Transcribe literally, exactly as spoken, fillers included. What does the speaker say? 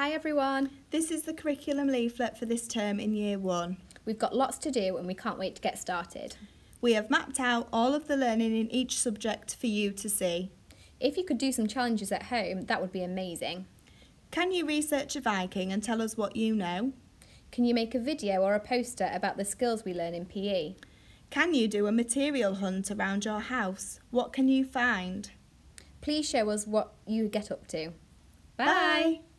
Hi everyone! This is the curriculum leaflet for this term in year one. We've got lots to do and we can't wait to get started. We have mapped out all of the learning in each subject for you to see. If you could do some challenges at home, that would be amazing. Can you research a Viking and tell us what you know? Can you make a video or a poster about the skills we learn in P E? Can you do a material hunt around your house? What can you find? Please show us what you get up to. Bye! Bye.